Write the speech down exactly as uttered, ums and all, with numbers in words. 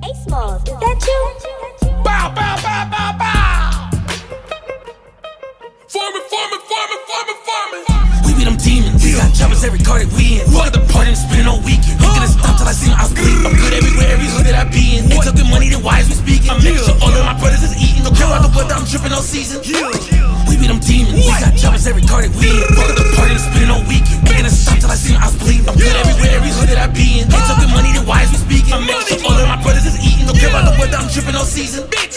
Smallz, is that you? Bow, bow, bow, bow, bow. Fireman, fireman, fireman, fireman, fireman. We be them demons. We got choppers every car that we in. Fuck the party and spin on weekend. Ain't gonna stop till I see my bleed. I'm good everywhere, every hood that I be in. They took good money, then why is we speaking? I'm making sure all of my brothers is eating. Don't care about the weather, I'm dripping all season. We be them demons. We got choppers every car that we in. Fuck the party and spin on weekend. Ain't gonna stop till I see my bleed. I'm good everywhere, every hood that I be in. They took good money, then why is we speaking? I'm making sure all of my brothers is eating. Don't care about the weather, I'm dripping all season.